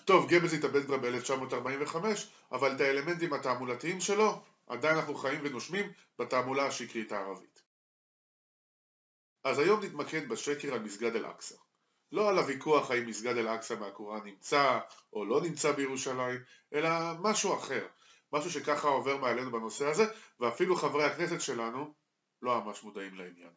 טוב, גבלס התאבד כבר ב-1945, אבל את האלמנטים התעמולתיים שלו, עדיין אנחנו חיים ונושמים בתעמולה השקרית הערבית. אז היום נתמקד בשקר על מסגד אל-אקצא. לא על הוויכוח האם מסגד אל-אקצא מהקוראן נמצא או לא נמצא בירושלים, אלא משהו אחר. משהו שככה עובר מעלינו בנושא הזה, ואפילו חברי הכנסת שלנו לא ממש מודעים לעניין.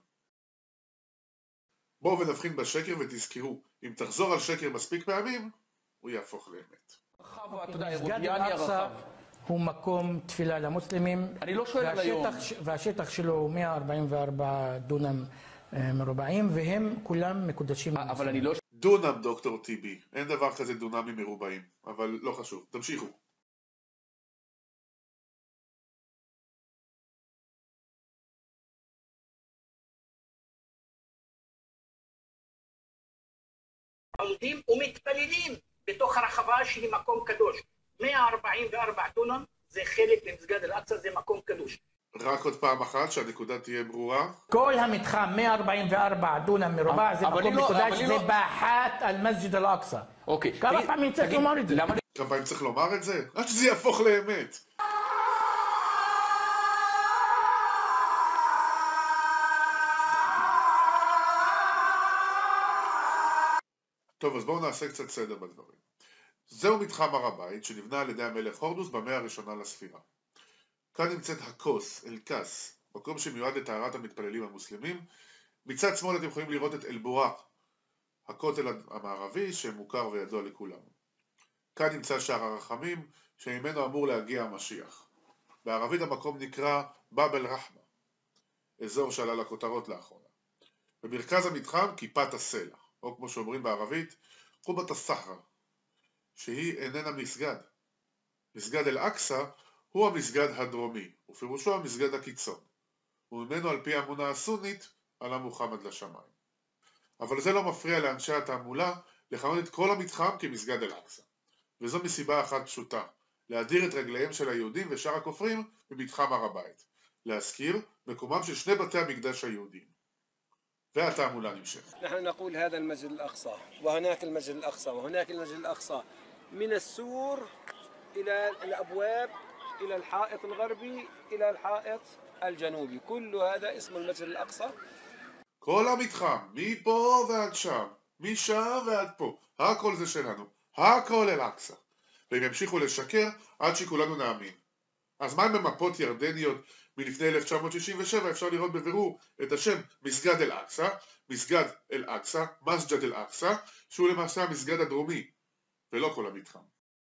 בואו ונבחין בשקר ותזכרו, אם תחזור על שקר מספיק פעמים, הוא יהפוך לאמת. מסגד אל-אקצא הוא מקום תפילה למוסלמים. אני לא שואל על היום. והשטח שלו הוא 144 דונם מרובעים, והם כולם מקודשים. אבל אני לא... דונם, דוקטור טיבי. אין דבר כזה דונמים מרובעים, אבל לא חשוב. תמשיכו. עומדים ומתפללים בתוך הרחבה שהיא מקום קדוש. 144 דונם זה חלק ממסגד אל-אקצא, זה מקום קדוש. רק עוד פעם אחת שהנקודה תהיה ברורה. כל המתחם 144 דונם מרובע זה מקום מקודש, זה באחת על מסג'ד אל-אקצא. אוקיי. כמה פעמים צריך לומר את זה? כמה פעמים צריך לומר את זה? עד שזה יהפוך לאמת. טוב, אז בואו נעשה קצת סדר בדברים. זהו מתחם הר הבית שנבנה על ידי המלך הורדוס במאה הראשונה לספירה. כאן נמצאת הכוס, אל-קס, מקום שמיועד לטהרת המתפללים המוסלמים. מצד שמאל אתם יכולים לראות את אל-בוראק, הכותל המערבי שמוכר וידוע לכולם. כאן נמצא שער הרחמים שממנו אמור להגיע המשיח. בערבית המקום נקרא באב אל-רחמה, אזור שעלה לכותרות לאחרונה. במרכז המתחם כיפת הסלע, או כמו שאומרים בערבית, קובת א-סחרה, שהיא איננה מסגד. מסגד אל-אקצא הוא המסגד הדרומי, ופירושו המסגד הקיצון, וממנו על פי האמונה הסונית עלה מוחמד לשמיים. אבל זה לא מפריע לאנשי התעמולה לכנות את כל המתחם כמסגד אל-אקצא, וזו מסיבה אחת פשוטה, להדיר את רגליהם של היהודים ושאר הכופרים במתחם הר הבית, להזכיר מקומם של שני בתי המקדש היהודיים. והתעמולה נמשכת. نحن نقول هذا المسجد الأقصى وهناك المسجد الأقصى وهناك المسجد الأقصى من السور إلى الأبواب إلى الحائط الغربي إلى الحائط الجنوبي كل هذا اسم المسجد الأقصى. כל המתחם, מפה ועד שם, משם ועד פה, הכל זה שלנו, הכל אל-אקצא. והם ימשיכו לשקר עד שכולנו נאמין. אז מה עם במפות ירדניות מלפני 1967 אפשר לראות בבירור את השם מסגד אל-אקצא, מסגד אל-אקצא, מסג'ד אל-אקצא, שהוא למעשה המסגד הדרומי, ולא כל המתחם.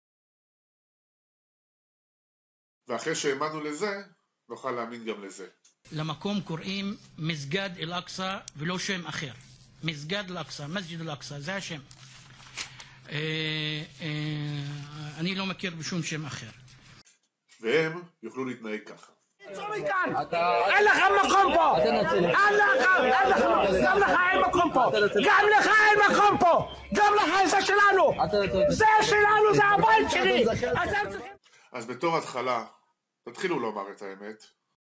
ואחרי שהאמנו לזה, נוכל להאמין גם לזה. למקום קוראים מסגד אל-אקצא ולא שם אחר. מסגד אל-אקצא, מסג'ד אל-אקצא, זה השם. אני לא מכיר בשום שם אחר. והם יוכלו להתנהג ככה. אין לך מקום פה! אין מקום פה! גם לך אין מקום פה! גם לך זה שלנו! זה שלנו, זה הבית שלי! אז בתור התחלה, תתחילו לומר את האמת.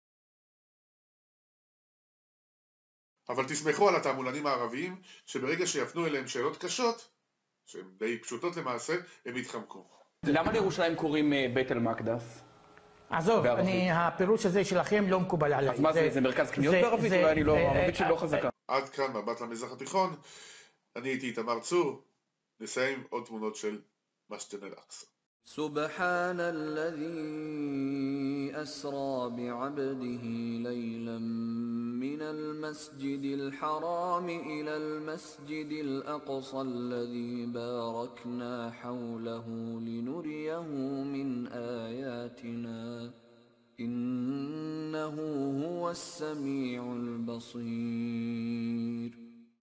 אבל תסמכו על התעמולנים הערביים, שברגע שיפנו אליהם שאלות קשות, שהן די פשוטות למעשה, הם יתחמקו. למה לירושלים קוראים בית אל-מקדס? עזוב, הפירוש הזה שלכם לא מקובל עליי. אז מה זה מרכז קניות בערבית? אולי אני לא, הערבית שלי לא חזקה. עד כאן מבט למזרח התיכון, אני הייתי איתמר צור, נסיים עוד תמונות של מסג'ד אל-אקצא. سبحان الذي أسرى بعبده ليلا من المسجد الحرام إلى المسجد الأقصى الذي باركنا حوله لنريه من آياتنا إنه هو السميع البصير